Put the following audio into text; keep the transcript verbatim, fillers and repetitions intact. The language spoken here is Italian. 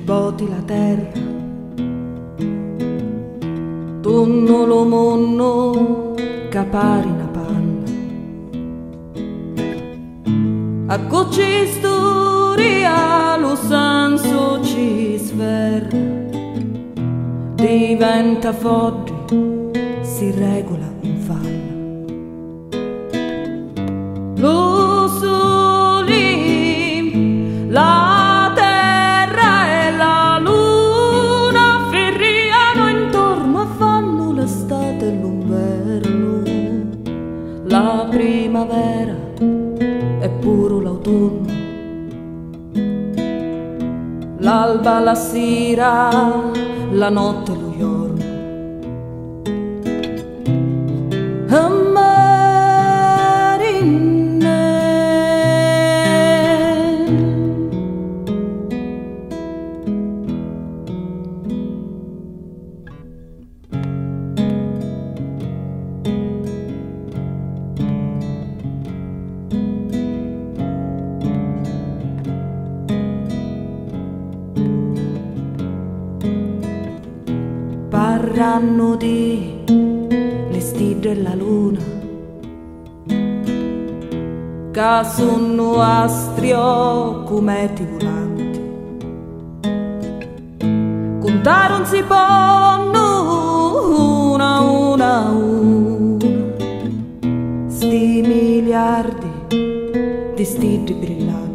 boti la terra, tu non lo monno capari una panna. A cocci storia lo senso ci sferra, diventa foggi, si regola un falla. Lo soli, la terra e la luna ferriano intorno e fanno l'estate e l'inverno, la primavera e pure l'autunno, l'alba, la sera, la notte e lo giorno. Parranno di le stille e la luna, che sono astrio cometi volanti. Contare non si possono una una una sti miliardi di stille brillanti.